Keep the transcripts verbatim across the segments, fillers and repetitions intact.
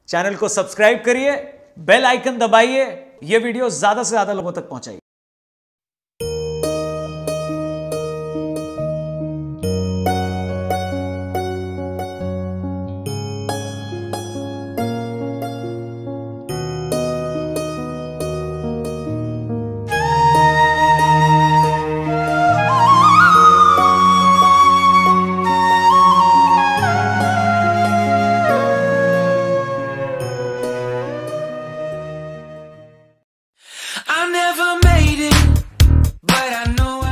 Channel को subscribe करिए, bell icon दबाइए, ये वीडियो ज्यादा से ज्यादा लोगों तक पहुंचाइए। I never made it, but I know I.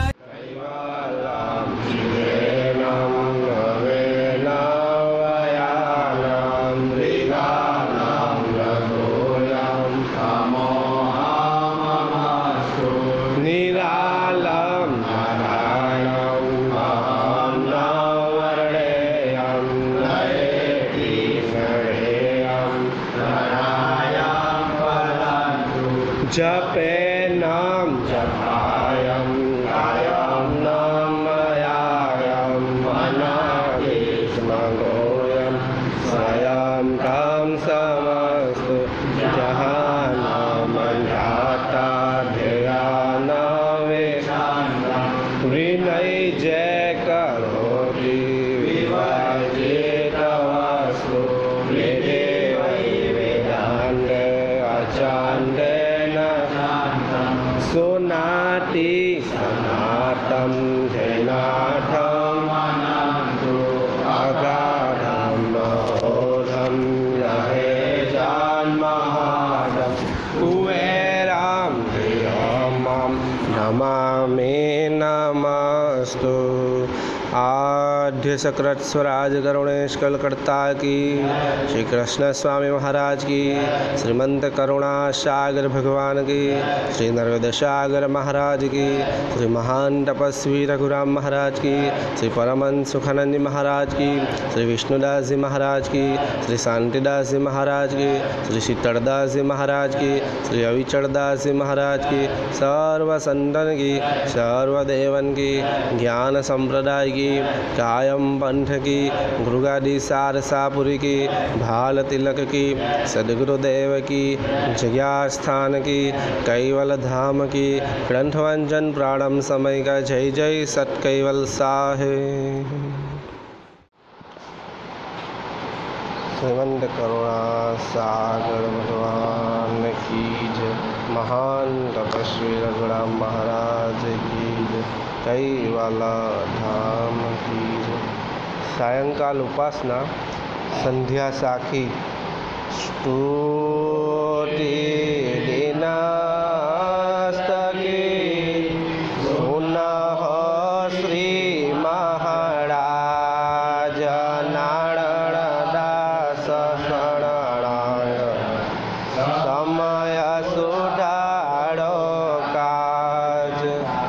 जपे नाम जपायम कायम नामयायम मनादेशमगोयम स्वयं काम समस्तु जहानामन्धाता ध्येयानवेशान्ता विनय जय करोति विवर्जितवस्तु वेदे वै वेदान्ते अचान्ते सोनाति सनातम जैनाथम अनंतो अगाधम महोधम रहे जन्महादम कुबेराम धियमम नमामि नमस्तु। आद्य सकृत स्वराज करुणेश कलकत्ता की, श्री कृष्ण स्वामी महाराज की, श्रीमंत करुणा सागर भगवान की, श्री नर्मदा सागर महाराज की, श्री महान तपस्वी रघुराम महाराज की, श्री परमहंस सुखानंद जी महाराज की, श्री विष्णुदास जी महाराज की, श्री शांतिदास जी महाराज की, श्री शीतलदास जी महाराज की, श्री अविचलदास जी महाराज की, सर्व संतन की, सर्वदेवन की, ज्ञान संप्रदाय की, कायम पंथ की, गुरुगादी सारसापुरी की, भाल तिलक की, सदगुरुदेव की, जग्यास्थान की, कैवल धाम की, ग्रंथवंजन प्राणम समय का जय जय सत कैवल साहे। श्रीमंत करुणा सागर भगवान की जय, महान तपस्वी रघुराम महाराज की जय, कैवल धाम की जय। सायंकाल उपासना संध्या साखी स्तुति दिनस्तकी पुनः श्री महाराज नारायणदास शरणाय समय सुधारो काज।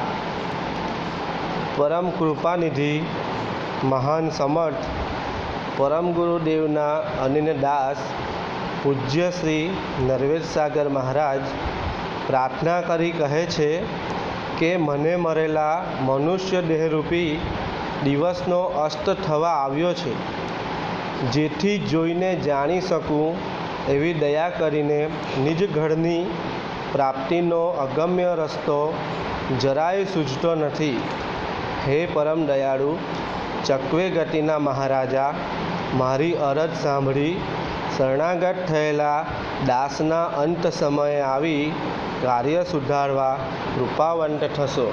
परम कृपानिधि महान समर्थ परम गुरुदेवना अनिल दास पूज्य श्री नरवेद सागर महाराज प्रार्थना करी कहे छे के मने मरेला मनुष्य देहरूपी दिवसनो अस्त थवा आव्यो छे, जेथी जोईने जाणी सकूँ एवी दया करीने निज घरनी प्राप्तिनो अगम्य रस्तो જરાય સૂઝતો નથી। हे परम दयाळु चकवे गतिना महाराजा, मारी अरज सांभળી शरणागत थयेला दासना अंत समये आवी कार्य सुधारवा कृपावंत थशो।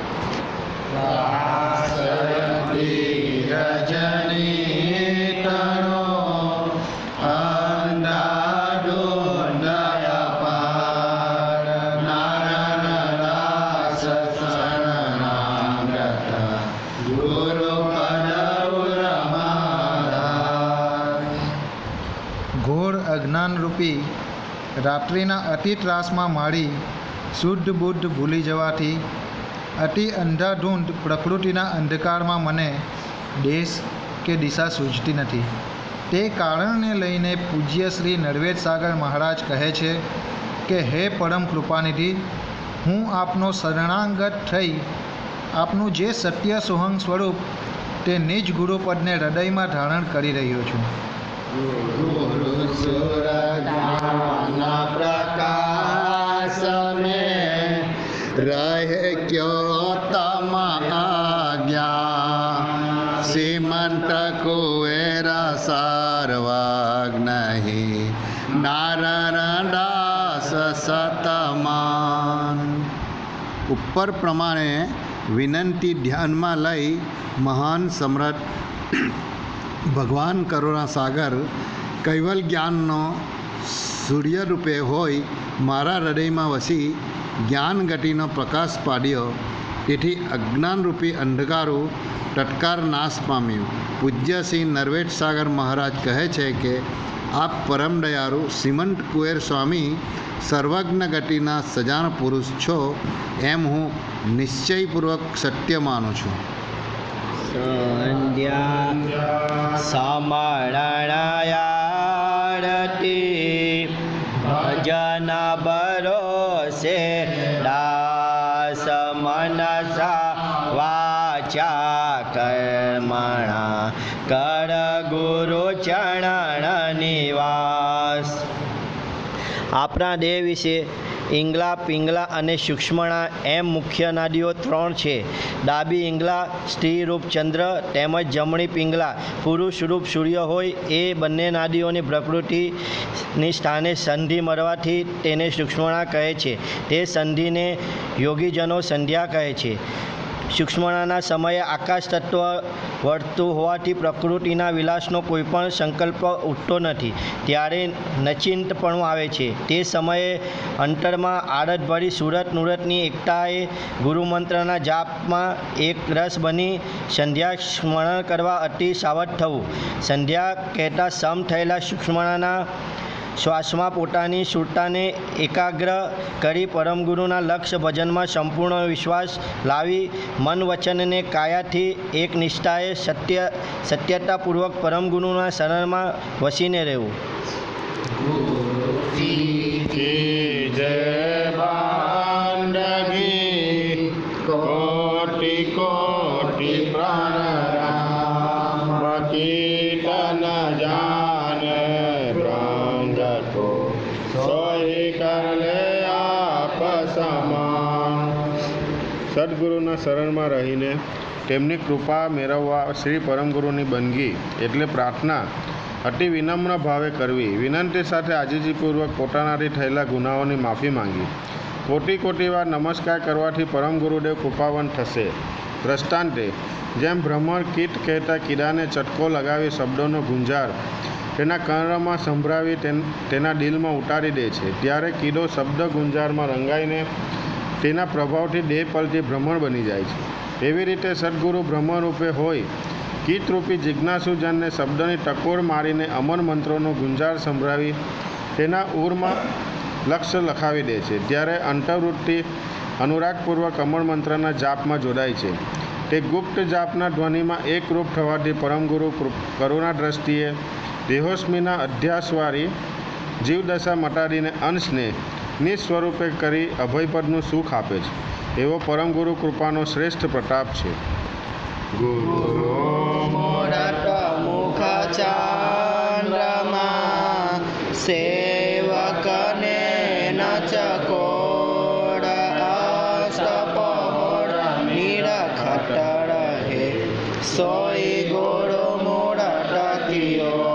घोर अज्ञान रूपी रात्रिना अति ત્રાસમાં માળી શુદ્ધ બુદ્ધ ભૂલી જવાથી અતિ અંધાધૂંધ પ્રકૃતિના અંધકારમાં મને દેશ કે દિશા સૂઝતી નથી। તે કારણને લઈને પૂજ્ય શ્રી નરવેદ સાગર મહારાજ કહે છે કે હે પરમ કૃપાનિધિ, હું આપનો શરણાગત થઈ આપનું જે સત્ય સોહંગ સ્વરૂપ તે નિજ ગુરુપદને હૃદયમાં ધારણ કરી રહ્યો છું। નહીં નારાયણ દાસ સતમાન. ઉપર પ્રમાણે વિનંતી ધ્યાનમાં લઈ મહાન સમ્રાટ ભગવાન કરુણા સાગર કૈવલ જ્ઞાનનો સૂર્ય રૂપે હોય મારા હૃદયમાં વસી જ્ઞાન ગતિનો પ્રકાશ પાડ્યો. તેથી અજ્ઞાનરૂપી અંધકારું તત્કાર નાશ પામ્યું. પૂજ્ય શ્રી નરવેટ સાગર મહારાજ કહે છે કે આપ પરમ દયાળુ શ્રીમંત કુંવર સ્વામી સર્વજ્ઞ ગતિના સજાણ પુરુષ છો એમ હું નિશ્ચયપૂર્વક સત્ય માનું છું. સંધ્યા સમરણાયારતી ભજન ભરોસે દાસ મનસા વાચા કર્મણા કર ગુરુ ચરણ નિવાસ. આપણા દેહ વિશે ઈંગલા, પિંગલા અને સૂક્ષ્મણા એમ મુખ્ય નાડીઓ ત્રણ છે. ડાબી ઈંગલા સ્ત્રી રૂપ ચંદ્ર તેમજ જમણી પિંગલા પુરુષ રૂપ સૂર્ય હોય એ બંને નાડીઓની પ્રકૃતિની સ્થાને સંધિ મરવાથી તેને સૂક્ષ્મણા કહે છે. તે સંધિને યોગીજનો સંધ્યા કહે છે. સૂક્ષ્મણાના સમયે આકાશ તત્વ વર્તતું હોવાથી પ્રકૃતિના વિલાસનો કોઈ પણ સંકલ્પ ઉઠતો નથી. ત્યારે નચિંતપણું આવે છે. તે સમયે અંતરમાં આડતભરી સુરત નુરતની એકતાએ ગુરુમંત્રના જાપમાં એક રસ બની સંધ્યા સ્મરણ કરવા અતિ સાવધ થવું. સંધ્યા કહેતા સમ થયેલા સૂક્ષ્મણાના શ્વાસમાં પોતાની સુરતાને એકાગ્ર કરી પરમગુરુના લક્ષ્ય ભજનમાં સંપૂર્ણ વિશ્વાસ લાવી મન વચનને કાયાથી એક નિષ્ઠાએ સત્ય સત્યતાપૂર્વક પરમગુરુના શરણમાં વસીને રહેવું. કોટી કોટી પ્રાણ કીર્તન જાન સદગુરુના શરણમાં રહીને તેમની કૃપા મેળવવા શ્રી પરમગુરુની બંદગી એટલે પ્રાર્થના અતિ વિનમ્ર ભાવે કરવી. વિનંતી સાથે આજીજીપૂર્વક પોતાનાથી થયેલા ગુનાઓની માફી માંગી. કોટી કોટી વાર નમસ્કાર કરવાથી પરમ ગુરુદેવ કૃપાવંત થશે. દ્રષ્ટાંતે જેમ ભ્રમર કીટ કહેતા કીડાને ચટકો લગાવી શબ્દોનો ગુંજાર તેના કર્ણમાં સંભળાવી તેના દિલમાં ઉતારી દે છે, ત્યારે કીડો શબ્દ ગુંજારમાં રંગાઈને તેના પ્રભાવથી દેહ પલટી ભ્રમણ બની જાય છે. એવી રીતે સદગુરુ ભ્રમણ રૂપે હોય કીટરૂપી જિજ્ઞાસુજનને શબ્દની ટકોર મારીને અમર મંત્રોનો ગુંજાર સંભળાવી તેના ઉરમાં લક્ષ્ય લખાવી દે છે. ત્યારે અંતર્વૃત્તિ અનુરાગપૂર્વક અમર મંત્રના જાપમાં જોડાય છે. તે ગુપ્ત જાપના ધ્વનિમાં એકરૂપ થવાથી પરમગુરુ કરુણા દ્રષ્ટિએ દેહોસ્મીના અધ્યાસવાળી જીવદશા મટાડીને અંશને નિસ્વરૂપે કરી અભયપદનું સુખ આપે છે. એવો પરમગુરુ કૃપાનો શ્રેષ્ઠ પ્રતાપ છે. ગુરુ મોરટ મુખ ચાંદ્રમા સેવકને નચકોડ અષ્ટપહોળ નિરખટ રહે સોઈ ગોળો મોરટ કિયો.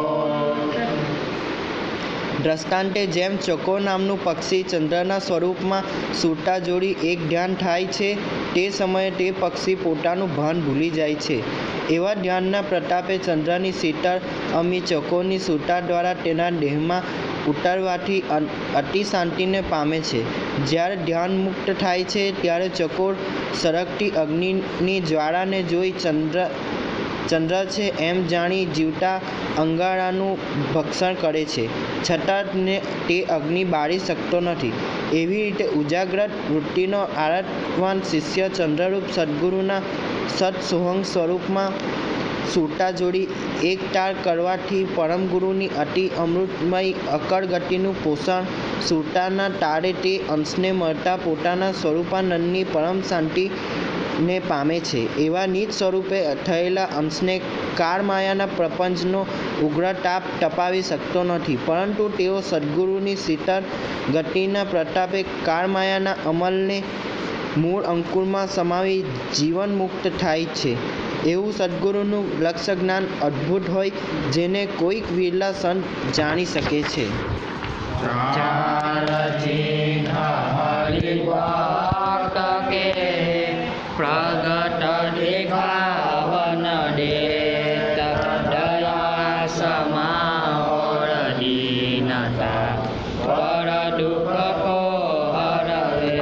દ્રષ્ટાંતે જેમ ચકો નામનું પક્ષી ચંદ્રના સ્વરૂપમાં સૂરતા જોડી એક ધ્યાન થાય છે તે સમયે તે પક્ષી પોતાનું ભાન ભૂલી જાય છે. એવા ધ્યાનના પ્રતાપે ચંદ્રની શીતળ અમી ચકોની સૂરતા દ્વારા તેના દેહમાં ઉતારવાથી અતિ શાંતિને પામે છે. જ્યારે ધ્યાન મુક્ત થાય છે ત્યારે ચકોર સરકતી અગ્નિની જ્વાળાને જોઈ ચંદ્ર ચંદ્ર છે એમ જાણી જીવતા અંગારાનું ભક્ષણ કરે છે, છતાં તે અગ્નિ બાળી શકતો નથી. એવી રીતે ઉજાગ્રત વૃત્તિનો આરાધવાન શિષ્ય ચંદ્રરૂપ સદગુરુના સત્સોહંગ સ્વરૂપમાં સૂરતા જોડી એક તાર કરવાથી પરમગુરુની અતિ અમૃતમય અકળ ગતિનું પોષણ સૂરતાના તારે તે અંશને મળતા પોતાના સ્વરૂપાનંદની પરમ શાંતિ ને પામે છે. એવા નિજ સ્વરૂપે થયેલા અંશને કાર માયાના પ્રપંચનો ઉગ્ર તાપ ટપાવી શકતો નથી, પરંતુ તેઓ સદગુરુની શીતળ ગતિના પ્રતાપે કાર માયાના અમલને મૂળ અંકુરમાં સમાવી જીવન મુક્ત થાય છે. એવું સદગુરુનું લક્ષ્ય જ્ઞાન અદ્ભુત હોય જેને કોઈક વિરલા સંત જાણી શકે છે. પ્રગટ દેખાવન દેત દયા સમાઓર દીનતા પર દુઃખ કો હરવે.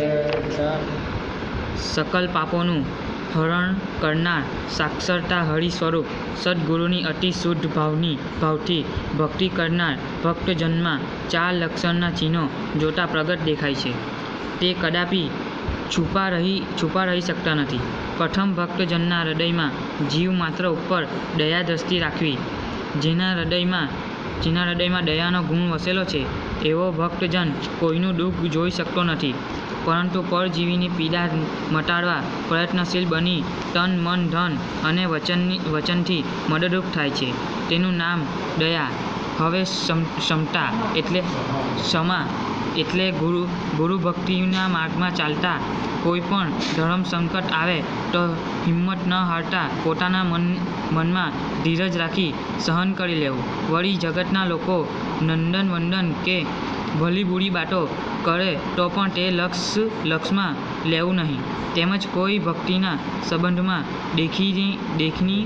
સકલ પાપોનું હરણ કરનાર સાક્ષરતા હરિ સ્વરૂપ સદગુરુની અતિ શુદ્ધ ભાવની ભાવથી ભક્તિ કરનાર ભક્તજનમાં ચાર લક્ષણના ચિહ્નો જોતા પ્રગટ દેખાય છે. તે કદાપી છુપા રહી છુપા રહી શકતા નથી. પ્રથમ, ભક્તજનના હૃદયમાં જીવ માત્ર ઉપર દયા દ્રષ્ટિ રાખવી. જેના હૃદયમાં જેના હૃદયમાં દયાનો ગુણ વસેલો છે એવો ભક્તજન કોઈનું દુઃખ જોઈ શકતો નથી, પરંતુ પરજીવીની પીડા મટાડવા પ્રયત્નશીલ બની તન મન ધન અને વચનની વચનથી મદદરૂપ થાય છે. તેનું નામ દયા. હવે ક્ષમતા એટલે ક્ષમા એટલે ગુરુ ગુરુ ભક્તિના માર્ગમાં ચાલતા કોઈ પણ ધર્મ સંકટ આવે તો હિંમત ન હારતા પોતાના મન મનમાં ધીરજ રાખી સહન કરી લેવું. વળી જગતના લોકો નંદન વંદન કે ભલી બુરી બાતો કરે તો પણ તે લક્ષ લક્ષમાં લેવું નહીં. તેમજ કોઈ ભક્તિના સંબંધમાં દેખીની દેખની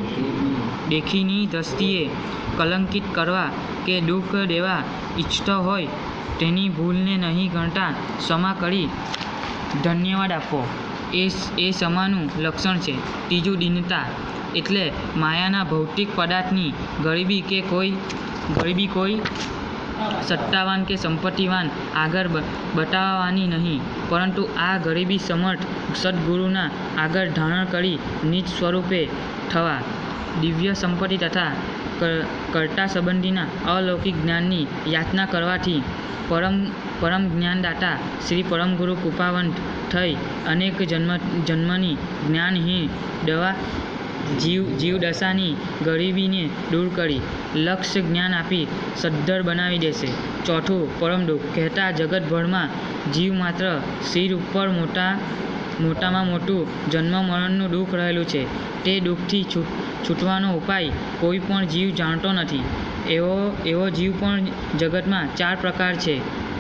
દેખીની દ્રષ્ટિએ કલંકિત કરવા કે દુઃખ દેવા ઈચ્છતો હોય તેની ભૂલને નહીં ગણતા ક્ષમા કરી ધન્યવાદ આપવો એ એ ક્ષમાનું લક્ષણ છે. ત્રીજું, દીનતા એટલે માયાના ભૌતિક પદાર્થની ગરીબી કે કોઈ ગરીબી કોઈ સત્તાવાન કે સંપત્તિવાન આગળ બતાવવાની નહીં, પરંતુ આ ગરીબી સમર્થ સદગુરુના આગળ ધારણ કરી નિજ સ્વરૂપે થવા. દિવ્ય સંપત્તિ તથા કર્તા સંબંધીના અલૌકિક જ્ઞાનની યાચના કરવાથી પરમ પરમ જ્ઞાનદાતા શ્રી પરમગુરુ કૃપાવંત થઈ અનેક જન્મ જન્મની જ્ઞાનહીન દવા જીવ જીવદશાની ગરીબીને દૂર કરી લક્ષ્ય જ્ઞાન આપી સદ્ધર બનાવી દેશે. ચોથું, પરમ દુઃખ કહેતા જગતભરમાં જીવ માત્ર શિર ઉપર મોટા મોટામાં મોટું જન્મ મરણનું દુઃખ રહેલું છે. તે દુઃખથી છૂટ છૂટવાનો ઉપાય કોઈ પણ જીવ જાણતો નથી. એવો એવો જીવ પણ જગતમાં ચાર પ્રકાર છે.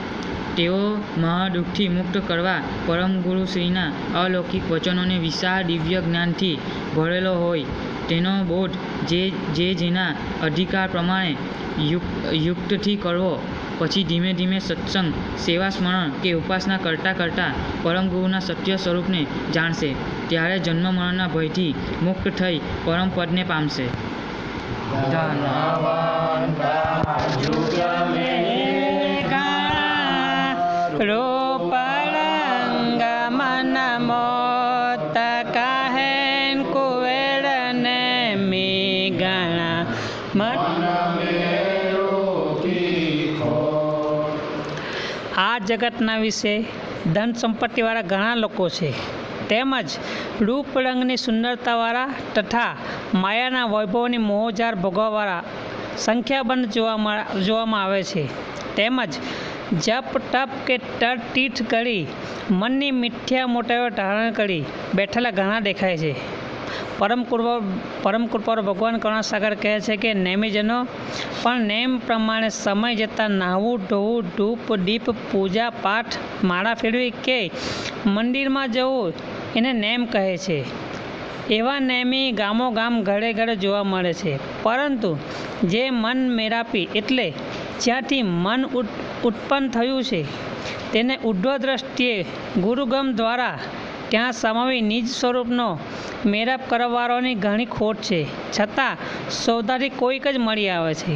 તેઓ મહાદુઃખથી મુક્ત કરવા પરમગુરુ શ્રીના અલૌકિક વચનોને વિશાળ દિવ્ય જ્ઞાનથી ભરેલો હોય તેનો બોધ જે જે જેના અધિકાર પ્રમાણે યુક્ત યુક્તથી કરવો. પછી ધીમે ધીમે સત્સંગ, સેવા, સ્મરણ કે ઉપાસના કરતાં કરતાં પરમગુરુના સત્ય સ્વરૂપને જાણશે. ત્યારે જન્મ મરણના ભયથી મુક્ત થઈ પરમપદને પામશે. આ જગતના વિશે ધન સંપત્તિવાળા ઘણા લોકો છે, તેમજ રૂપ રંગની સુંદરતાવાળા તથા માયાના વૈભવની મોહજાર ભોગવવાળા સંખ્યાબંધ જોવા જોવામાં આવે છે. તેમજ જપ તપ કે તર તીર્થ કરી મનની મિથ્યા મોટાઓ ધારણ કરી બેઠેલા ઘણા દેખાય છે. પરમ કૃપા પરમ કૃપાળુ ભગવાન કરુણાસાગર કહે છે કે નેમીજનો પણ નેમ પ્રમાણે સમય જતાં નાહવું, ધોવું, ધૂપ દીપ પૂજા પાઠ માળા ફેરવી કે મંદિરમાં જવું એને નેમ કહે છે. એવા નેમી ગામો ગામ ઘરે ઘરે જોવા મળે છે. પરંતુ જે મન મેરાપી એટલે જ્યાંથી મન ઉત્પન્ન થયું છે તેને ઉર્ધ્વ દ્રષ્ટિએ ગુરુગમ દ્વારા ત્યાં સમાવી નિજ સ્વરૂપનો મેરાપ કરવાવાળાની ઘણી ખોટ છે, છતાં સૌદાથી કોઈક જ મળી આવે છે.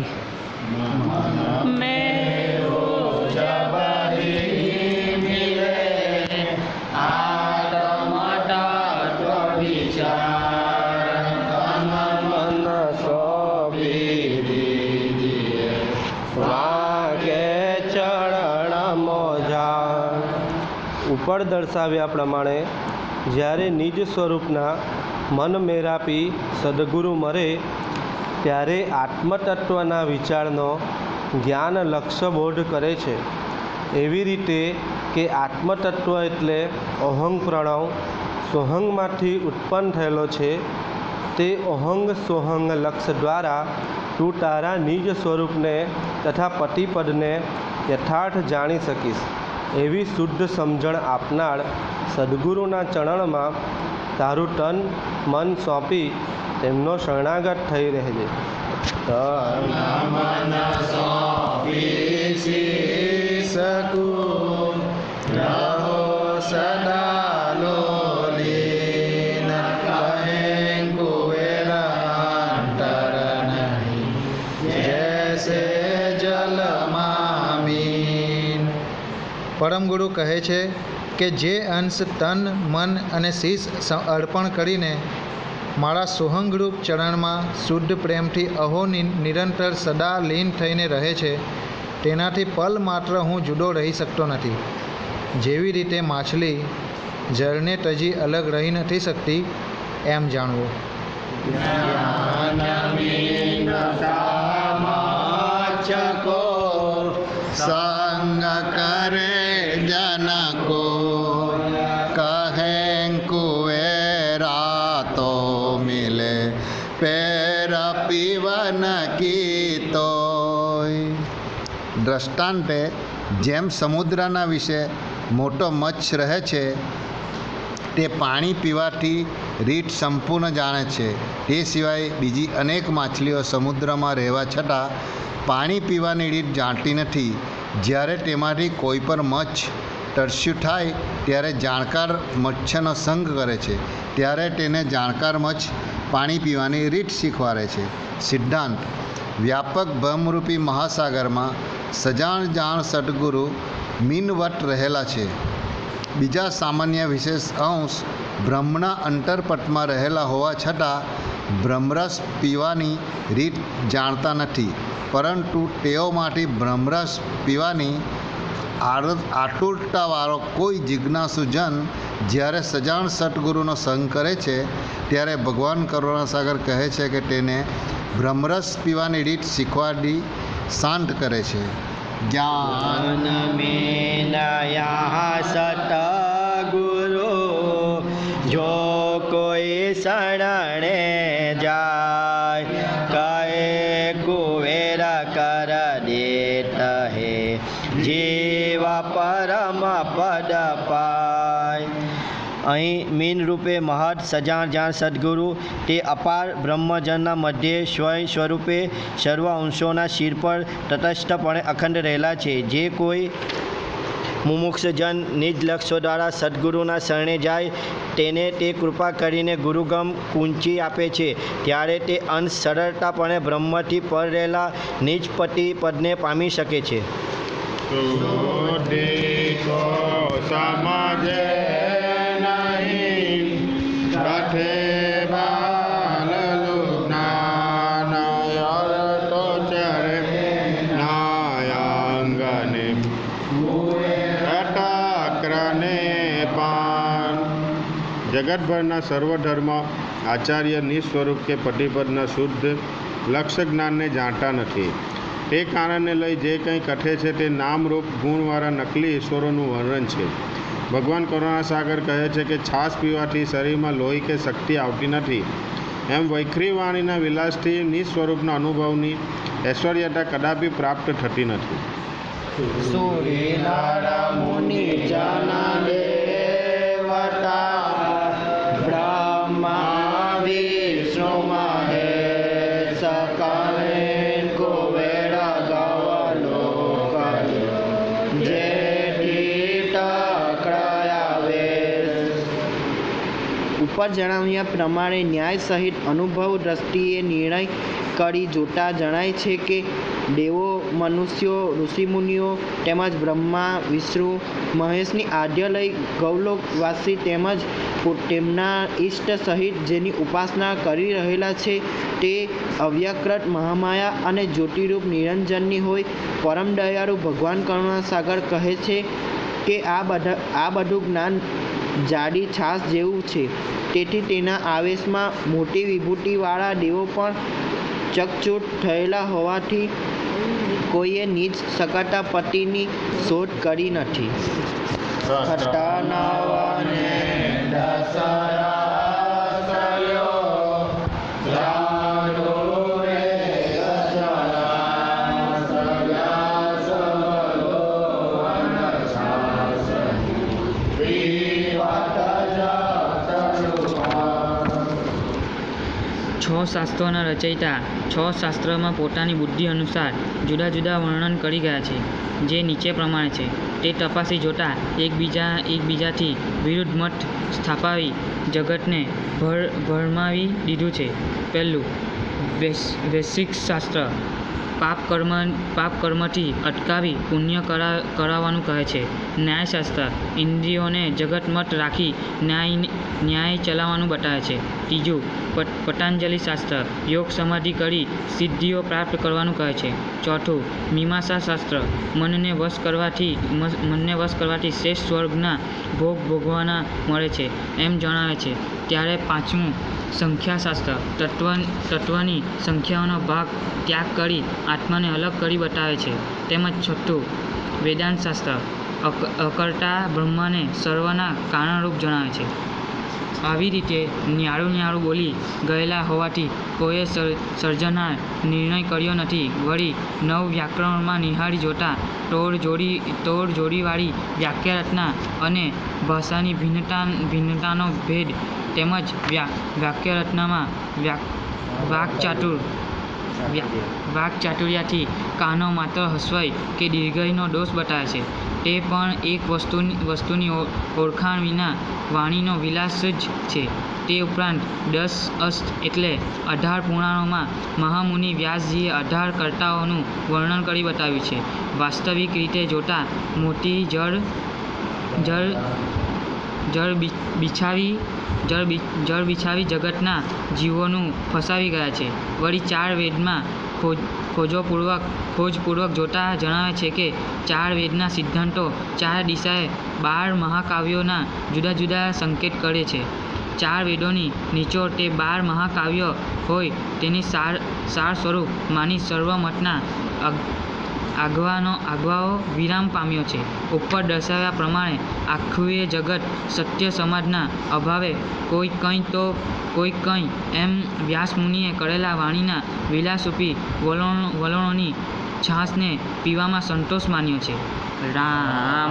ઉપર દર્શાવ્યા પ્રમાણે જ્યારે નિજ સ્વરૂપના મન મેરાપી સદગુરુ મરે ત્યારે આત્મતત્વના વિચારનો જ્ઞાન લક્ષ્યબોધ કરે છે. એવી રીતે કે આત્મતત્વ એટલે અહંગ પ્રણવ સોહંગમાંથી ઉત્પન્ન થયેલો છે તે ઓહંગ સોહંગ લક્ષ દ્વારા તું તારા નિજ સ્વરૂપને તથા પતિપદને યથાર્થ જાણી શકીશ. એવી શુદ્ધ સમજણ આપનાર સદગુરુના ચરણમાં તારું તન મન સોંપી તેમનો શરણાગત થઈ રહેજે. તન મન સોંપી શકું રહો સદા લોલીન કહેં કુવેર અંતર નહીં જૈસે જલમામીન. પરમગુરુ કહે છે કે જે અંશ તન મન અને શીશ અર્પણ કરીને મારા સોહંગરૂપ ચરણમાં શુદ્ધ પ્રેમથી અહો નિરંતર સદા લીન થઈને રહે છે તેનાથી પલ માત્ર હું જુદો રહી શકતો નથી. જેવી રીતે માછલી જળને તજી અલગ રહી નથી શકતી એમ જાણવું. સંગ કરે જनको કહેં કુવેરા તો મિલે પેર પીવન કીતો. દ્રષ્ટાંતે જેમ સમુદ્રના વિશે મોટો મચ્છ રહે છે તે પાણી પીવાથી રીત સંપૂર્ણ જાણે છે, તે સિવાય બીજી અનેક માછલીઓ સમુદ્રમાં રહેવા છતાં પાણી પીવાની રીત જાણતી નથી. જ્યારે તેમાંથી કોઈ પર મચ્છ તરસ્યું થાય ત્યારે જાણકાર મચ્છનો સંગ કરે છે, ત્યારે તેને જાણકાર મચ્છ પાણી પીવાની રીત શીખવાડે છે. સિદ્ધાંત: વ્યાપક બ્રહ્મરૂપી મહાસાગરમાં સજાણ જાણ સદગુરુ મીનવટ રહેલા છે. બીજા સામાન્ય વિશેષ અંશ બ્રહ્મના અંતરપટમાં રહેલા હોવા છતાં બ્રહ્મરસ પીવાની રીત જાણતા નથી, પરંતુ તેઓમાંથી બ્રહ્મરસ પીવાની આતુરતાવાળો કોઈ જિજ્ઞાસુજન જ્યારે સજાણ સદગુરુનો સંગ કરે છે ત્યારે ભગવાન કરુણાસાગર કહે છે કે તેને બ્રહ્મરસ પીવાની રીત શીખવાડી શાંત કરે છે. જ્ઞાન મેનયા સતગુરુ જો કોઈ શરણે જાય કહે કુવેર કર દેત હે જીવ પરમ પદ પાય. અહીં મીન રૂપે મહદ સજાણ જાણ સદગુરુ તે અપાર બ્રહ્મજનના મધ્યે સ્વયં સ્વરૂપે સર્વ અંશોના શિર પર તટસ્થપણે અખંડ રહેલા છે. જે કોઈ મુમુક્ષજન નિજ લક્ષ્યો દ્વારા સદગુરુના શરણે જાય તેને તે કૃપા કરીને ગુરુગમ કુંચી આપે છે, ત્યારે તે અંશ સરળતાપણે બ્રહ્મથી પર રહેલા નિજ પતિ પદને પામી શકે છે. જગતભરના સર્વધર્મ આચાર્ય નિસ્વરૂપ કે પતિપદના શુદ્ધ લક્ષ્ય જ્ઞાનને જાણતા નથી. તે કારણને લઈ જે કંઈ કથે છે તે નામરૂપ ગુણવાળા નકલી ઈશ્વરોનું વર્ણન છે. ભગવાન કરુણાસાગર કહે છે કે છાશ પીવાથી શરીરમાં લોહી કે શક્તિ આવતી નથી, એમ વૈખરી વાણીના વિલાસથી નિસ્વરૂપના અનુભવની ઐશ્વર્યતા કદાપી પ્રાપ્ત થતી નથી. સૂર્યનારા મુનિ જના દેવતા બ્રહ્મા વિષ્ણુ મહેશ કલે કુબેર ગવલોક જે ઉપર જણાવ્યા પ્રમાણે ન્યાય સહિત અનુભવ દ્રષ્ટિએ નિર્ણય કરી જોતા જણાય છે કે દેવો, મનુષ્યો, ઋષિમુનિઓ તેમજ બ્રહ્મા વિષ્ણુ મહેશની આદ્યલય ગૌલોકવાસી તેમજ તેમના ઈષ્ટ સહિત જેની ઉપાસના કરી રહેલા છે તે અવ્યક્ત મહામાયા અને જ્યોતિરૂપ નિરંજનની હોય. પરમ દયાળુ ભગવાન કરુણાસાગર કહે છે કે આ બધા આ બધું જ્ઞાન જાડી છાશ જેવું છે, તેથી તેના આવેશમાં મોટી વિભૂતિવાળા દેવો પણ ચકચૂટ થયેલા હોવાથી કોઈએ નિજ સકાતા પતિની શોધ કરી નથી. શાસ્ત્રોના રચયિતા છ શાસ્ત્રમાં પોતાની બુદ્ધિ અનુસાર જુદા જુદા વર્ણન કરી ગયા છે, જે નીચે પ્રમાણે છે. તે તપાસી જોતા એકબીજા એકબીજાથી વિરુદ્ધ મત સ્થાપાવી જગતને ભર ભરમાવી દીધું છે. પહેલું વૈશ્વિક શાસ્ત્ર પાપ કર્મ પાપ કર્મથી અટકાવી પુણ્ય કરા કરાવવાનું કહે છે. ન્યાયશાસ્ત્ર ઇન્દ્રિયોને જગતમત રાખી ન્યાય ન્યાય ચલાવવાનું બતાવે છે. ત્રીજું પતંજલિ શાસ્ત્ર યોગ સમાધિ કરી સિદ્ધિઓ પ્રાપ્ત કરવાનું કહે છે. ચોથું મીમાંસા શાસ્ત્ર મનને વશ કરવાથી મનને વશ કરવાથી શ્રેષ્ઠ સ્વર્ગના ભોગ ભોગવાના મળે છે એમ જણાવે છે. ત્યારે પાંચમું સંખ્યાશાસ્ત્ર તત્વ તત્વની સંખ્યાઓનો ભાગ ત્યાગ કરી આત્માને અલગ કરી બતાવે છે. તેમજ છઠ્ઠું વેદાંત શાસ્ત્ર અકર્તા બ્રહ્માને સર્વના કારણરૂપ જણાવે છે. આવી રીતે ન્યારું ન્યારું બોલી ગયેલા હોવાથી કોઈએ સર્જનાર નિર્ણય કર્યો નથી. વળી નવ વ્યાકરણોમાં નિહાળી જોતા તોડ જોડી તોડ જોડીવાળી વ્યાખ્યા રચના અને ભાષાની ભિન્નતા ભિન્નતાનો ભેદ તેમજ વાક્ય રચનામાં વાકચાતુર વાકચાતુર્યથી કાનો માત્ર હસ્વય કે દીર્ઘયનો દોષ બતાવે છે. તે પણ એક વસ્તુની વસ્તુની ઓળખાણ વિના વાણીનો વિલાસ જ છે. તે ઉપરાંત દસ અસ્ત એટલે અઢાર પુરાણોમાં મહામુનિ વ્યાસજીએ અઢાર કર્તાઓનું વર્ણન કરી બતાવ્યું છે. વાસ્તવિક રીતે જોતા મોટી જળ જળ જળ બિછાવી જળ જળ બિછાવી જગતના જીવોનું ફસાવી ગયા છે. વળી ચાર વેદમાં ખોજ ખોજોપૂર્વક ખોજપૂર્વક જોતા જણાવે છે કે ચાર વેદના સિદ્ધાંતો ચાર દિશાએ બાર મહાકાવ્યોના જુદા જુદા સંકેત કરે છે. ચાર વેદોની નિચોડ તે બાર મહાકાવ્યો હોય તેની સાર સાર સ્વરૂપ માની સર્વમતના આગવાનો આગવાઓ વિરામ પામ્યો છે. ઉપર દર્શાવ્યા પ્રમાણે આખું એ જગત સત્ય સમાજના અભાવે કોઈ કંઈ તો કોઈ કંઈ એમ વ્યાસમુનિએ કરેલા વાણીના વિલાસરૂપી વલણો વલણોની છાશને પીવામાં સંતોષ માન્યો છે. રામ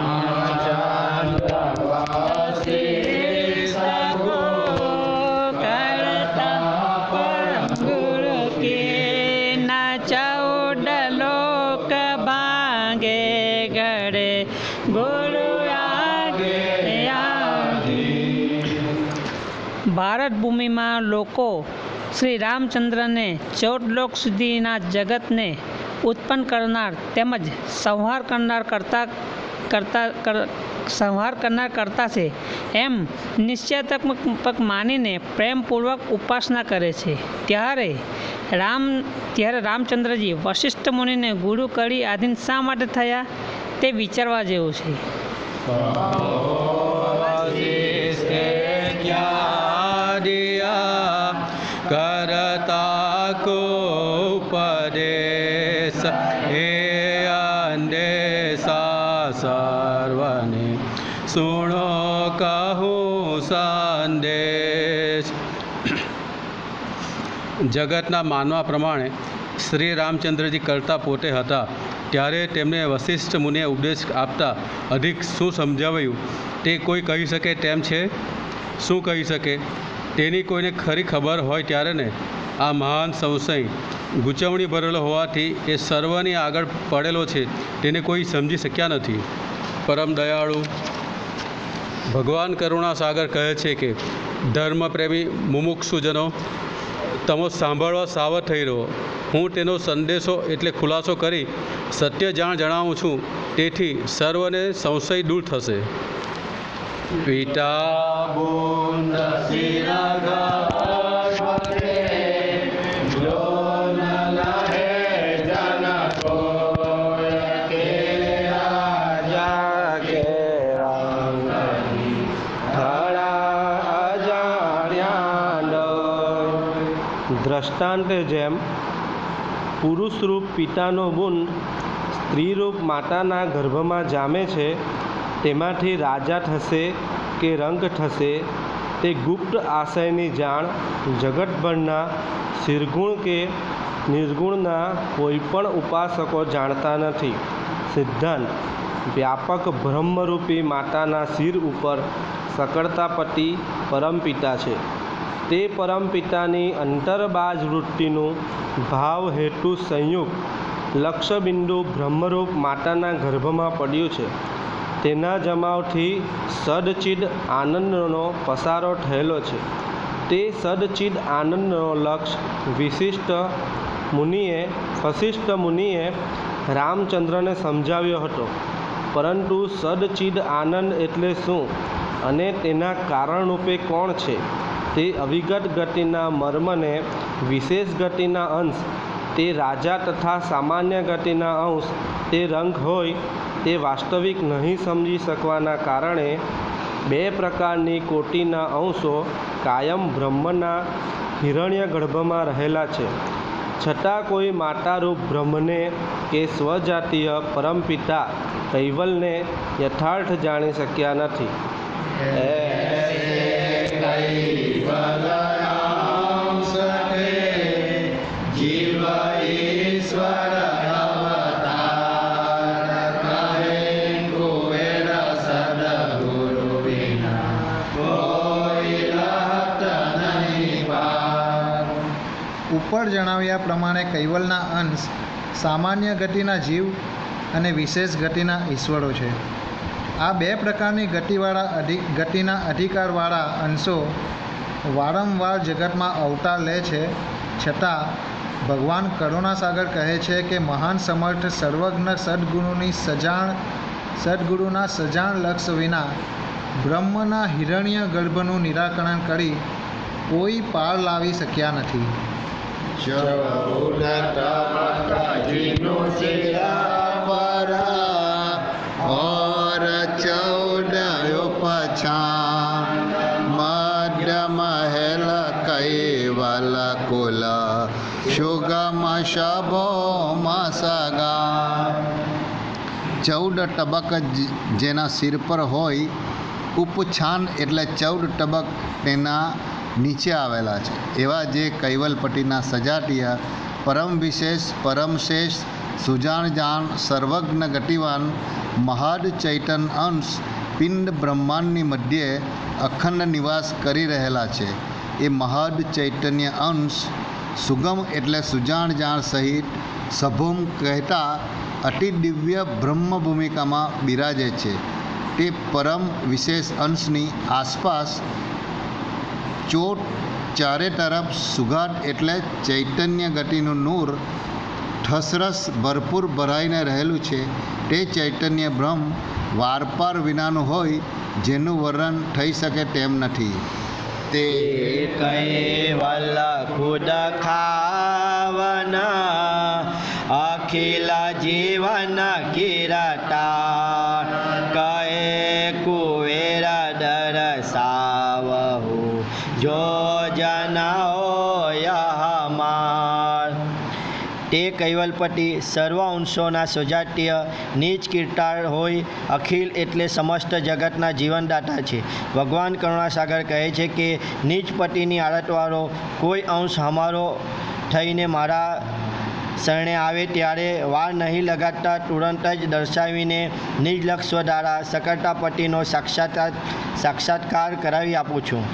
ભારત ભૂમિમાં લોકો શ્રી રામચંદ્રને ચૌદ લોક સુધીના જગતને ઉત્પન્ન કરનાર તેમજ સંહાર કરનાર કરતા કરતા સંહાર કરનાર કરતા છે એમ નિશ્ચયાત્મક માનીને પ્રેમપૂર્વક ઉપાસના કરે છે. ત્યારે રામ ત્યારે રામચંદ્રજી વશિષ્ઠ મુનિને ગુરુ કરી આધીન શા માટે થયા તે વિચારવા જેવું છે. કરતા કો ઉપદેશ હે અંદેશા સર્વને સુણો કહું સંદેશ. જગતના માનવા પ્રમાણે શ્રી રામચંદ્રજી કરતા પોતે હતા. ત્યારે તેમને વશિષ્ઠ મુનિએ ઉપદેશ આપતા અધિક શું સમજાવ્યું તે કોઈ કહી શકે તેમ છે? શું કહી શકે તેની કોઈને ખરી ખબર હોય ત્યારે ને આ મહાન સંશય ગૂંચવણી ભરેલો હોવાથી એ સર્વની આગળ પડેલો છે તેને કોઈ સમજી શક્યા નથી. પરમ દયાળુ ભગવાન કરુણા સાગર કહે છે કે ધર્મપ્રેમી મુમુક્ષુજનો તમો સાંભળવા સાવધ થઈ રહો. હું તેનો સંદેશો એટલે ખુલાસો કરી સત્ય જાણ જણાવું છું, તેથી સર્વને સંશય દૂર થશે. પિતા બુંદ દ્રષ્ટાંતે જેમ પુરુષરૂપ પિતાનો બુંદ સ્ત્રીરૂપ માતાના ગર્ભમાં જામે છે, તેમાંથી રાજા થશે કે રંગ થશે તે ગુપ્ત આશયની જાણ જગતભરના શિરગુણ કે નિર્ગુણના કોઈપણ ઉપાસકો જાણતા નથી. સિદ્ધાંત વ્યાપક બ્રહ્મરૂપી માતાના શિર ઉપર સકળતાપતિ પરમપિતા છે. તે પરમપિતાની અંતરબાજ વૃત્તિનું ભાવ હેતુ સંયુક્ત લક્ષબિંદુ બ્રહ્મરૂપ માતાના ગર્ભમાં પડ્યું છે. તેના જમાવથી સદચિદ આનંદનો પસારો થયેલો છે. તે સદચિદ આનંદનો લક્ષ વિશિષ્ટ મુનિએ વશિષ્ઠ મુનિએ રામચંદ્રને સમજાવ્યો હતો. પરંતુ સદચિદ આનંદ એટલે શું અને તેના કારણરૂપે કોણ છે તે અવિગત ગતિના મર્મને વિશેષ ગતિના અંશ તે રાજા તથા સામાન્ય ગતિના અંશ તે રંગ હોય તે વાસ્તવિક નહીં સમજી શકવાના કારણે બે પ્રકારની કોટિના અંશો કાયમ બ્રહ્મના હિરણ્ય ગર્ભમાં રહેલા છે. છતાં કોઈ માતારૂપ બ્રહ્મને કે સ્વજાતીય પરમપિતા કૈવલને યથાર્થ જાણી શક્યા નથી. ઉપર જણાવ્યા પ્રમાણે કૈવલના અંશ સામાન્ય ગતિના જીવ અને વિશેષ ગતિના ઈશ્વરો છે. આ બે પ્રકારની ગતિવાળા અધિ ગતિના અધિકારવાળા અંશો વારંવાર જગતમાં અવતાર લે છે. છતાં ભગવાન કરુણાસાગર કહે છે કે મહાન સમર્થ સર્વજ્ઞ સદગુરુની સજાણ સદગુરુના સજાણ લક્ષ વિના બ્રહ્મના હિરણ્ય ગર્ભનું નિરાકરણ કરી કોઈ પાર લાવી શક્યા નથી. और चौद उपछा मध्य महल कैवल कुल सुगम शभो मसगा. ચૌદ ટબક જેના સિર પર હોય, ઉપછાન એટલે ચૌદ ટબક તેના નીચે આવેલા છે, એવા જે કૈવલપતિના સજાતીય પરમ વિશેષ પરમ શ્રેષ્ઠ સુજાણ જાણ સર્વજ્ઞ ગતિવાન મહાદ ચૈતન અંશ પિંડ બ્રહ્માંડની મધ્યે અખંડ નિવાસ કરી રહેલા છે. એ મહાદ ચૈતન્ય અંશ સુગમ એટલે સુજાણ જાણ સહિત સભોમ કહેતા અતિ દિવ્ય બ્રહ્મ ભૂમિકામાં બિરાજે છે. તે પરમ વિશેષ અંશની આસપાસ ચોટ ચારે તરફ સુગાટ એટલે ચૈતન્ય ગતિનું નૂર ઠસરસ ભરપૂર ભરાઈને રહેલું છે. તે ચૈતન્ય બ્રહ્મ વારપાર વિનાનું હોય, જેનું વર્ણન થઈ શકે તેમ નથી. તે કૈવલ ખુદ ખાવના અખિલ જીવન કિરતા કહે કુવેર દરસાવહુ જો જનાઓ યહમાર. તે કૈવલપતિ સર્વ અંશોના સજાતીય નીચ કીર્તાર હોય, અખિલ એટલે સમસ્ત જગતના જીવનદાતા છે. ભગવાન કરુણાસાગર કહે છે કે નીચપતિની આડતવાળો કોઈ અંશ હમારો થઈને મારા શરણે આવે ત્યારે વાર નહીં લગાડતા તુરંત જ દર્શાવીને નિજ સ્વ દ્વારા સકર્તાપતિનો સાક્ષાત્કાર સાક્ષાત્કાર કરાવી આપું છું.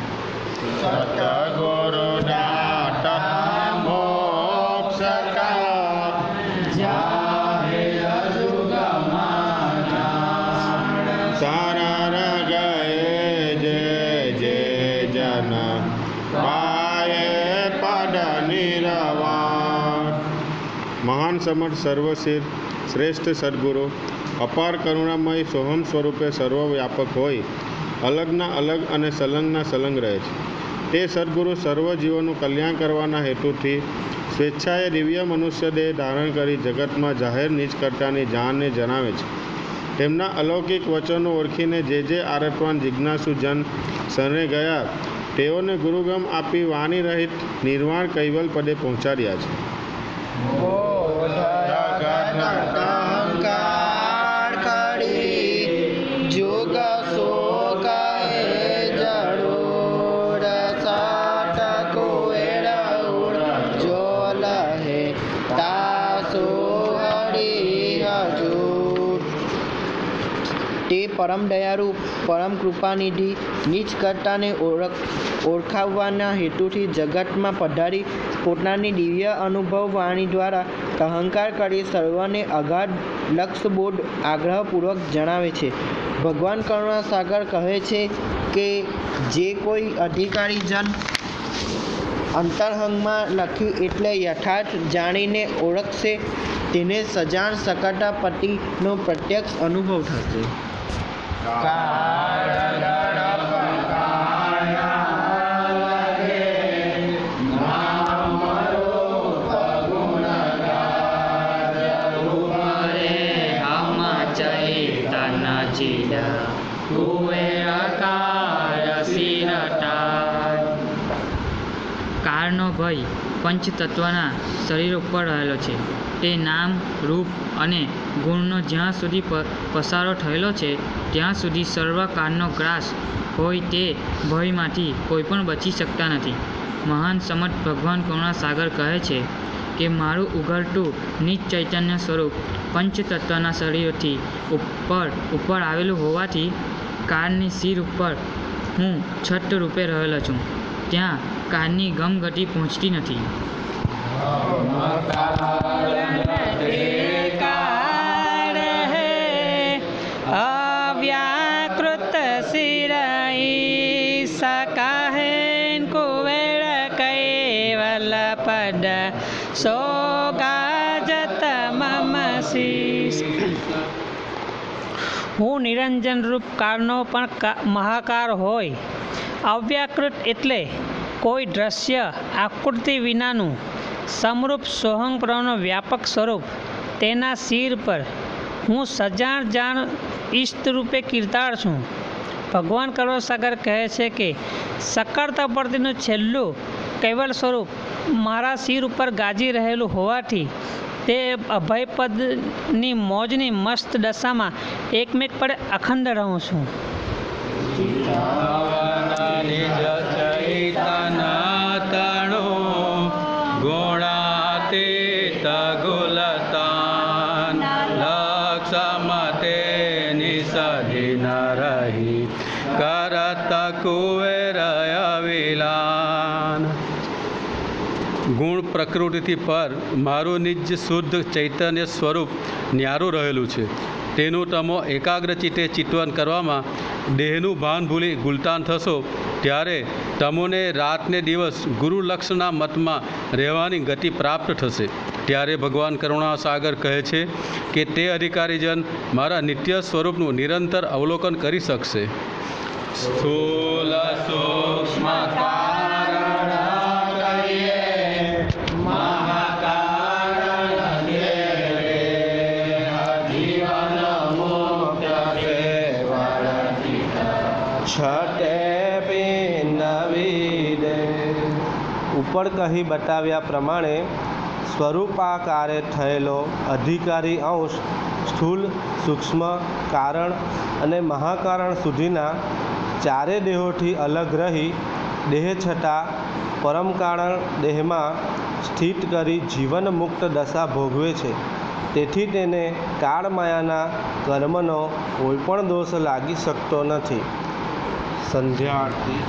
મહાન સમર્થ સર્વશીર શ્રેષ્ઠ સદગુરુ અપાર કરુણામય સોહમ સ્વરૂપે સર્વવ્યાપક હોય, અલગના અલગ અને સલંગના સલંગ રહે છે. તે સદગુરુ સર્વ જીવોનું કલ્યાણ કરવાના હેતુથી સ્વેચ્છાએ દિવ્ય મનુષ્ય દેહ ધારણ કરી જગતમાં જાહેર નીચ કરતાની જાણને જણાવે છે. તેમના અલૌકિક વચનો ઓળખીને જે જે આરતવાન જિજ્ઞાસુ જન શરણે ગયા, તેઓને ગુરુગમ આપી વાણી રહિત નિર્વાણ કૈવલ પદે પહોંચાડ્યા છે. અહંકાર કરી જોગ શોક જરૂર સાટ કુવેર જો લહે તાસો હરી હજૂર. તે પરમ દયાળુ પરમ કૃપાનિધિ નીચ કરતાને ઓળખ ઓળખાવવાના હેતુથી જગતમાં પધારી પોતાની દિવ્ય અનુભવ વાણી દ્વારા અહંકાર કરી સર્વને અગાધ લક્ષબોધ આગ્રહપૂર્વક જણાવે છે. ભગવાન કરુણાસાગર કહે છે કે જે કોઈ અધિકારી જન અંતરંગમાં લખી એટલે યથાર્થ જાણીને ઓળખશે તેને સજાણ સકાતા પતિનો પ્રત્યક્ષ અનુભવ થશે. કાળનો ભય પંચતત્વના શરીર ઉપર રહેલો છે. તે નામ રૂપ અને ગુણનો જ્યાં સુધી પસારો થયેલો છે ત્યાં સુધી સર્વ કાળનો ગ્રાસ હોય તે ભયમાંથી કોઈ પણ બચી શકતા નથી. મહાન સમર્થ ભગવાન કરુણાસાગર કહે છે કે મારું ઉઘડતું નિજ ચૈતન્ય સ્વરૂપ પંચતત્વના શરીરથી ઉપર ઉપર આવેલું હોવાથી કાળની શિર ઉપર હું છઠ્ઠ રૂપે રહેલો છું. ત્યાં કાળની ગમગતિ પહોંચતી નથી. અવ્યાકૃત શિરાઈ સકાહેન કુવેર કૈવલ પદ સોગાજત મમ શીશ. હું નિરંજન રૂપ કાળનો પણ મહાકાર હોય. અવ્યાકૃત એટલે કોઈ દ્રશ્ય આકૃતિ વિનાનું સમરૂપ સોહંગ પ્રભુનો વ્યાપક સ્વરૂપ. તેના શિર પર હું સજાણ જાણ ઈષ્ટ રૂપે કીર્તાળ છું. ભગવાન કરુણાસાગર કહે છે કે સકળતા પરનું છેલ્લું કૈવલ સ્વરૂપ મારા શિર ઉપર ગાજી રહેલું હોવાથી તે અભયપદની મોજની મસ્ત દશામાં એકમેક પડે અખંડ રહું છું. ગુણાતીત ગુલતાન લક્ષમતે નિસધી ન રહી કરત કુવેર અવિલાન. ગુણ પ્રકૃતિથી પર મારું નિજ શુદ્ધ ચૈતન્ય સ્વરૂપ ન્યારું રહેલું છે. તેનું તમો એકાગ્ર ચિત્તે ચિંતન કરવામાં દેહનું ભાન ભૂલી ગુલતાન થશો ત્યારે તમોને રાતને દિવસ ગુરુ લક્ષના મતમાં રહેવાની ગતિ પ્રાપ્ત થશે. ત્યારે ભગવાન કરુણાસાગર કહે છે કે તે અધિકારીજન મારા નિત્ય સ્વરૂપનું નિરંતર અવલોકન કરી શકશે. સ્થૂલ સૂક્ષ્મ ઉપર કહી બતાવ્યા પ્રમાણે સ્વરૂપાકારે થયેલો અધિકારી અંશ સ્થૂલ સૂક્ષ્મ કારણ અને મહાકારણ સુધીના ચારે દેહોથી અલગ રહી દેહ છતાં પરમકારણ દેહમાં સ્થિત કરી જીવન મુક્ત દશા ભોગવે છે. તેથી તેને કાળમાયાના કર્મનો કોઈ પણ દોષ લાગી શકતો નથી. સંધ્યા આરતી.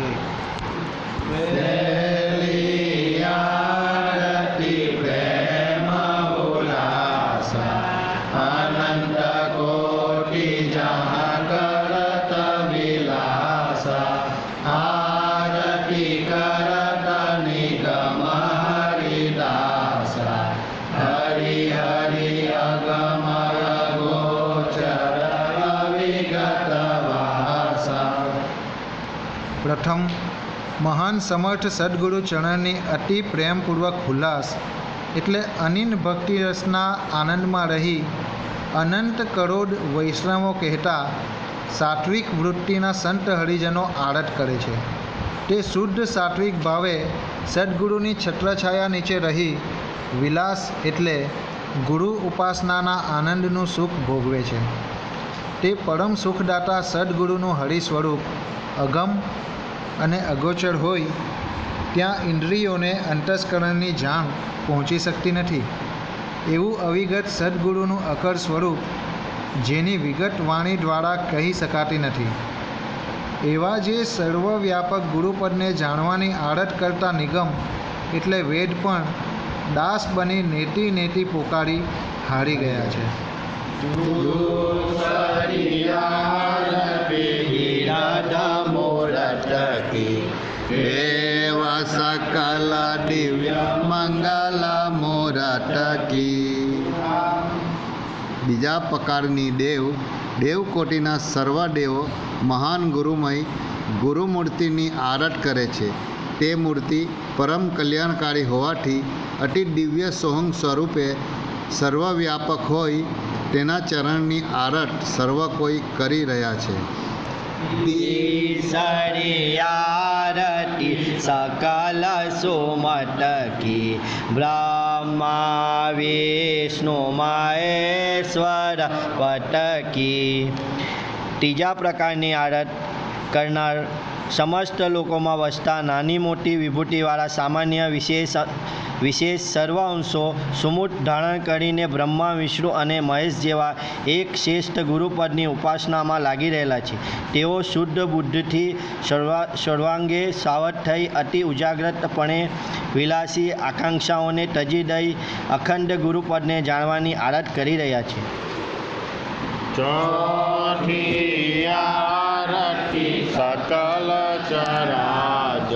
પ્રથમ મહાન સમર્થ સદગુરુ ચરણની અતિ પ્રેમપૂર્વક ઉલ્લાસ એટલે અનિન ભક્તિ રસના આનંદમાં રહી અનંત કરોડ વૈષ્ણવો કહેતા સાત્વિક વૃત્તિના સંત હરિજનો આડત કરે છે. તે શુદ્ધ સાત્વિક ભાવે સદગુરુની છત્રછાયા નીચે રહી વિલાસ એટલે ગુરુ ઉપાસનાના આનંદનું સુખ ભોગવે છે. તે પરમ સુખદાતા સદગુરુનું હરિ સ્વરૂપ અગમ અને અગોચર હોય ત્યાં ઇન્દ્રિયોને અંતસ્કરણની જાણ પહોંચી શકતી નથી. એવું અવિગત સદગુરુનું અકર સ્વરૂપ જેની વિગત વાણી દ્વારા કહી શકાતી નથી. એવા જે સર્વવ્યાપક ગુરુપદને જાણવાની આડત કરતા નિગમ એટલે વેદ પણ દાસ બની નેતી નેતી પોકારી હારી ગયા છે. સકલ દિવ્ય મંગલ મોરટકી. બીજા પ્રકારની દેવ દેવકોટીના સર્વ દેવો મહાન ગુરુમય ગુરુમૂર્તિની આરટ કરે છે. તે મૂર્તિ પરમ કલ્યાણકારી હોવાથી અતિ દિવ્ય સોહમ સ્વરૂપે સર્વવ્યાપક હોય તેના ચરણની આરટ સર્વ કોઈ કરી રહ્યા છે. આરતી સકલ સુમટકી બ્રહ્મા વિષ્ણુ મહેશ્વર પટકી. ત્રીજા પ્રકારની આરત કરનાર સમસ્ત લોકોમાં વસતા નાની મોટી વિભૂતિવાળા સામાન્ય વિશેષ વિશેષ સર્વ અંશો સુમૂટ ધારણ કરીને બ્રહ્મા વિષ્ણુ અને મહેશ જેવા એક શ્રેષ્ઠ ગુરુપદની ઉપાસનામાં લાગી રહેલા છે. તેઓ શુદ્ધ બુદ્ધિથી સર્વા સર્વાંગે સાવધ થઈ અતિ ઉજાગ્રતપણે વિલાસી આકાંક્ષાઓને તજી દઈ અખંડ ગુરુપદને જાણવાની આરત કરી રહ્યા છે. ચોથી આરતી સકલ ચરાચર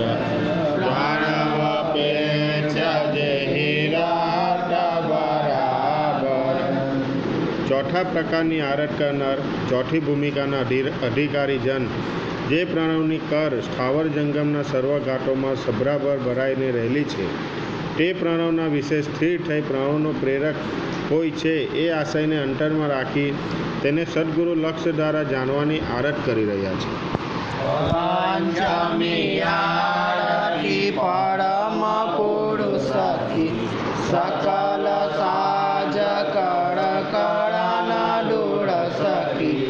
ચોથા પ્રકારની આરત કરનાર ચોથી ભૂમિકાના અધિકારી જન જે પ્રણવની કર સ્થાવર જંગમના સર્વ ઘાટોમાં સભરાભર ભરાઈને રહેલી છે તે પ્રણવના વિશે સ્થિર થઈ પ્રણવનો પ્રેરક હોય છે એ આશયને અંતરમાં રાખી તેને સદગુરુ લક્ષ્ય દ્વારા જાણવાની આરત કરી રહ્યા છે. પરમ પુરુષ સકલ સાજ કળ કળના દૂર સખી.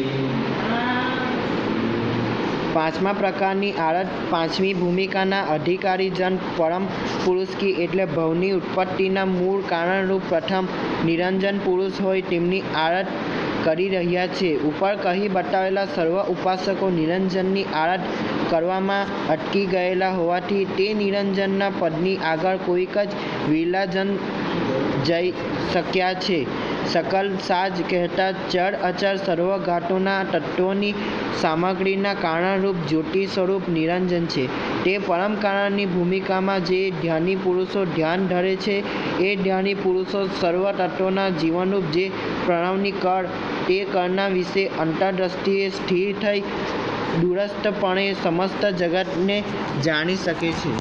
પાંચમા પ્રકારની આરત પાંચમી ભૂમિકાના અધિકારી જન પરમ પુરુષ કી એટલે ભવની ઉત્પત્તિના મૂળ કારણરૂપ પ્રથમ નિરંજન પુરુષ હોય તેમની આરત કરી રહ્યા છે. ઉપર કહી બતાવેલા સર્વ ઉપાસકો નિરંજનની આરત કરવામાં અટકી ગયેલા હોવાથી તે નિરંજનના પદની આગળ કોઈક જ વિરલાજન જઈ શક્યા છે. સકલ સાજ કહેતા ચર અચર સર્વ ઘાટોના તત્વોની સામગ્રીના કારણરૂપ જ્યોતિ સ્વરૂપ નિરંજન છે. તે પરમ કારણની ભૂમિકામાં જે ધ્યાની પુરુષો ધ્યાન ધરે છે એ ધ્યાની પુરુષો સર્વ તત્વોના જીવનરૂપ જે પ્રણવની કળ તે કળના વિશે અંતરદ્રષ્ટિએ સ્થિર થઈ દૂરસ્થપણે સમસ્ત જગતને જાણી શકે છે.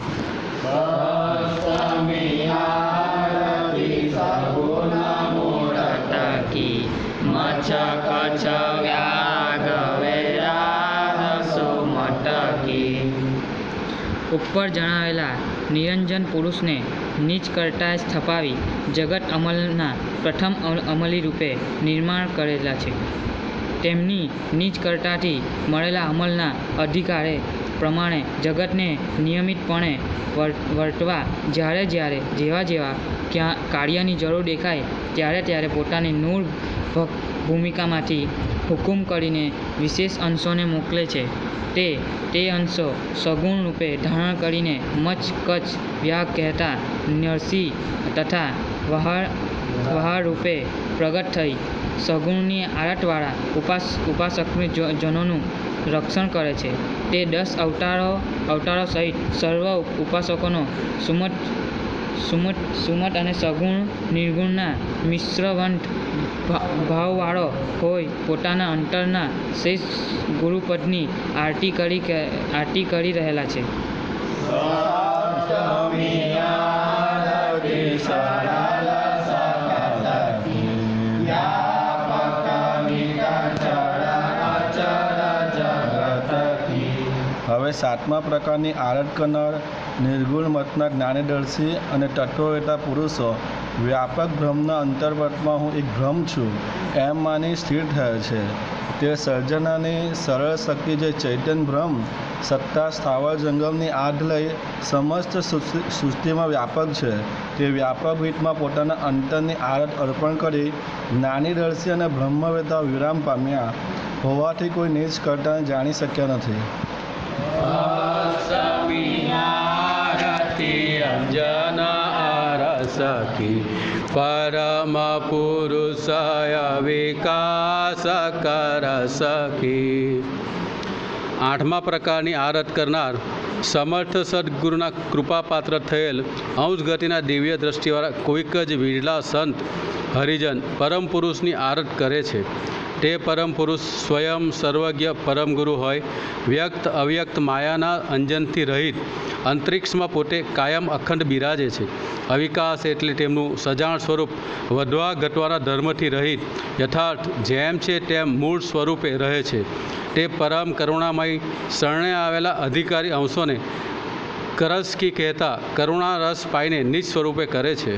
ઉપર જણાવેલા નિરંજન પુરુષને નીચ કરતા સ્થપાવી જગત અમલના પ્રથમ અમલી રૂપે નિર્માણ કરેલા છે. તેમની નીચ કરતાથી મળેલા અમલના અધિકારે પ્રમાણે જગતને નિયમિતપણે વર્તવા જ્યારે જ્યારે જેવા જેવા ક્યાં કાર્યની જરૂર દેખાય ત્યારે ત્યારે પોતાની નૂર ભૂમિકામાંથી હુકુમ કરીને વિશેષ અંશોને મોકલે છે. તે તે અંશો સગુણ રૂપે ધારણ કરીને મચ કચ્છ વ્યાગ કહેતા નરસિંહ તથા વહાર વહાર રૂપે પ્રગટ થઈ સગુણની આરતવાળા ઉપાસ ઉપાસક જનોનું રક્ષણ કરે છે. તે દસ અવતારો અવતારો સહિત સર્વ ઉપાસકોનો સુમત સુમત સુમત અને સગુણ નિર્ગુણના મિશ્રવંત ભાવવાળો હોય પોતાના અંતરના શેષ ગુરુપદની આરતી કરી આરતી કરી રહેલા છે. હવે સાતમા પ્રકારની આરત કરનાર નિર્ગુણ મતના જ્ઞાનદર્શી અને તત્વવેતા પુરુષો વ્યાપક બ્રહ્મના અંતર્ગતમાં હું એક બ્રહ્મ છું એમ માની સ્થિર થયેલ છે. તે સર્જનાની સરળ શક્તિ જે ચૈતન્ય બ્રહ્મ સત્તા સ્થાવર જંગમની આડ લઈ સમસ્ત સૃષ્ટિમાં વ્યાપક છે. તે વ્યાપક રીતમાં પોતાના અંતરની આરત અર્પણ કરી જ્ઞાનીદર્શી અને બ્રહ્મવેતા વિરામ પામ્યા હોવાથી કોઈ નીચ કરતાને જાણી શક્યા નથી. સખી પરમ પુરુષય વિકાસ કર સખી. આઠમા પ્રકારની આરત કરનાર સમર્થ સદગુરુના કૃપાપાત્ર થયેલ અંશ ગતિના દિવ્ય દ્રષ્ટિવાળા કોઈક જ વિરલા સંત હરિજન પરમ પુરુષની આરત કરે છે. તે પરમ પુરુષ સ્વયં સર્વજ્ઞ પરમ ગુરુ હોય, વ્યક્ત અવ્યક્ત માયાના અંજનથી રહિત અંતરિક્ષમાં પોતે કાયમ અખંડ બિરાજે છે. અવિકાસ એટલે તેમનું સજાણ સ્વરૂપ વધવા ઘટવાના ધર્મથી રહિત યથાર્થ જેમ છે તેમ મૂળ સ્વરૂપે રહે છે. તે પરમ કરુણામય શરણે આવેલા અધિકારી અંશોને કરસ્કી કહેતા કરુણા રસ પાઈને નિજ સ્વરૂપે કરે છે.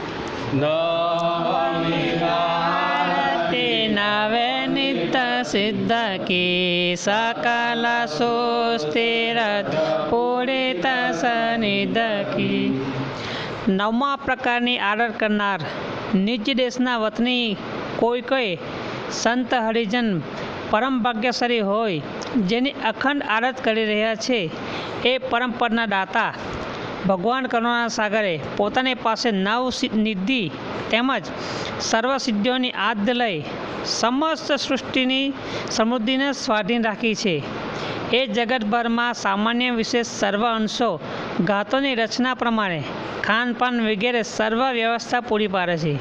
નવે નિત સિદ્ધ કી સકલ સુસ્થિરત પૂરિત સનિધ કી. નવમા પ્રકારની આદર કરનાર નિજ દેશના વતની કોઈ કોઈ સંત હરિજન પરમ ભાગ્યશાળી હોય, જેની અખંડ આરત કરી રહ્યા છે, એ પરમપદના દાતા ભગવાન કરુણા સાગરે પોતાની પાસે નવ નિધિ તેમજ સર્વ સિદ્ધિઓની આદ લઈ સમસ્ત સૃષ્ટિની સમૃદ્ધિને સ્વાધીન રાખી છે. એ જગતભરમાં સામાન્ય વિશેષ સર્વ અંશો ગાતોની રચના પ્રમાણે ખાનપાન વગેરે સર્વ વ્યવસ્થા પૂરી પાડે છે.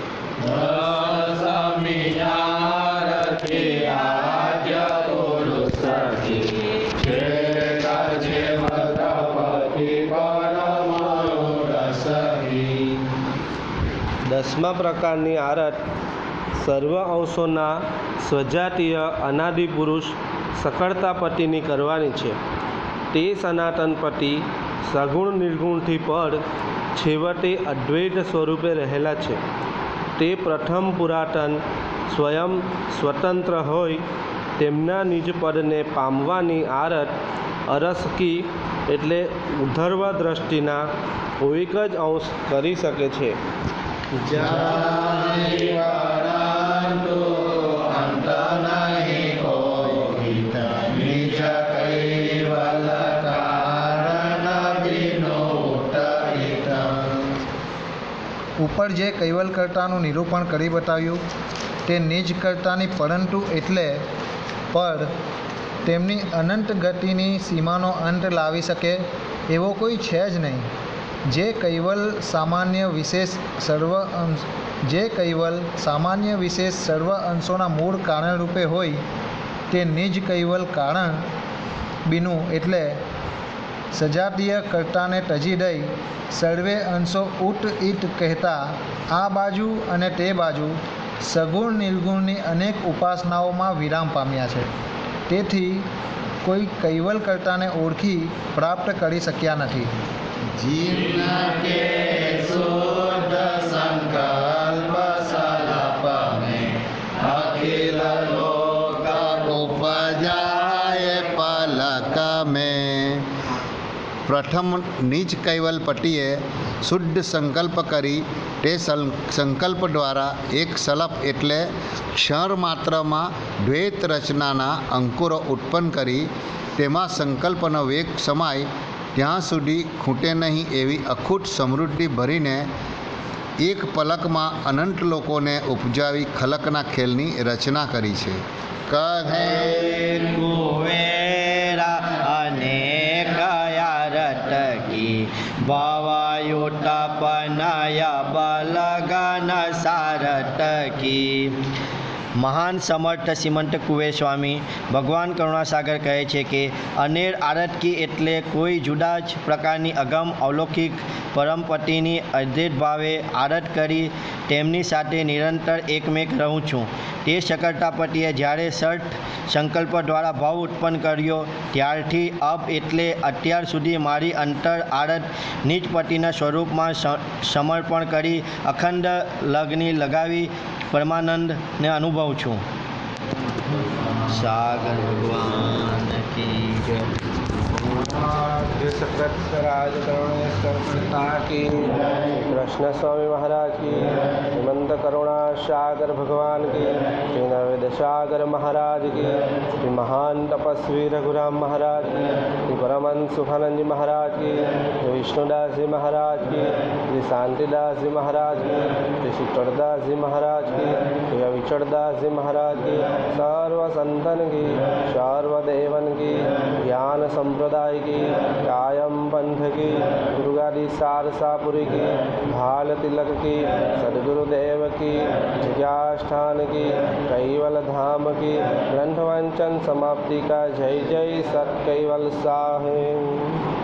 દસમા પ્રકારની આરત સર્વ અંશોના સ્વજાતીય અનાદિ પુરુષ સકળતાપતિની કરવાની છે. તે સનાતન પતિ સગુણ નિર્ગુણથી પર છેવટે અદ્વૈત સ્વરૂપે રહેલા છે. તે પ્રથમ પુરાતન સ્વયં સ્વતંત્ર હોય તેમના નિજ પદને પામવાની આરત અરસકી એટલે ઉધર્વ દ્રષ્ટિના કોઈક જ અંશ કરી શકે છે. ઉપર જે કૈવલ્યકર્તાનું નિરૂપણ કરી બતાવ્યું તે નિજ કર્તાની પરંતુ એટલે પર તેમની અનંત ગતિની સીમાનો અંત લાવી શકે એવો કોઈ છે જ નહીં. જે કૈવલ સામાન્ય વિશેષ સર્વ અંશ જે કૈવલ સામાન્ય વિશેષ સર્વ અંશોના મૂળ કારણ રૂપે હોય તે નિજ કૈવલ કારણ બીનું એટલે સજાતીય કર્તાને તજી દઈ સર્વે અંશો ઉટ ઈટ કહેતા આ બાજુ અને તે બાજુ સગુણ નિર્ગુણની અનેક ઉપાસનાઓમાં વિરામ પામ્યા છે. તેથી કોઈ કૈવલ કર્તાને ઓળખી પ્રાપ્ત કરી શક્યા નથી. પ્રથમ નિજ કૈવલપતિએ શુદ્ધ સંકલ્પ કરી તે સંકલ્પ દ્વારા એક સલપ એટલે ક્ષર માત્રમાં દ્વૈત રચનાના અંકુરો ઉત્પન્ન કરી તેમાં સંકલ્પનો વેગ સમાય ત્યાં સુધી ખૂટે નહીં એવી અખૂટ સમૃદ્ધિ ભરીને એક પલકમાં અનંત લોકોને ઉપજાવી ખલકના ખેલની રચના કરી છે. કહે કુવેરા અનેક યારટકી ભવાયુતપનય બલગન સારટકી મહાન સમર્થ શ્રીમંત કુવેર સ્વામી ભગવાન કરુણાસાગર કહે છે કે અનેર આરતકી એટલે કોઈ જુદા જ પ્રકારની અગમ અવલૌકિક પરમપતિની અદ્વૈત ભાવે આરત કરી તેમની સાથે નિરંતર એકમેક રહું છું. તે શકરતાપતિએ જ્યારે સઠ સંકલ્પ દ્વારા ભાવ ઉત્પન્ન કર્યો ત્યારથી અબ એટલે અત્યાર સુધી મારી અંતર આરત નિજપતિના સ્વરૂપમાં સમર્પણ કરી અખંડ લગ્ની લગાવી પરમાનંદને અનુભવું છું. સાગર ભગવાન કી જય. सकृत स्वराज करुणेश्वर करता की कृष्ण स्वामी महाराज की हेमंत करुणा सागर भगवान की श्री नवेद सागर महाराज की श्री महान तपस्वी रघुराम महाराज की श्री परमहंस सुखानंद जी महाराज की श्री विष्णुदास जी महाराज की श्री शांतिदास जी महाराज की श्री शिवचरदास जी महाराज की श्री अविचरदास जी महाराज की सर्व संतन की सर्वदेवन की ज्ञान संप्रदाय की कायम पंथ की दुर्गादी सारसापुरी की भाल तिलक की सदगुरुदेव की जग्यास्थान की कैवल धाम की ग्रंथवंचन समाप्ति का जय जय सत कैवल साहेब.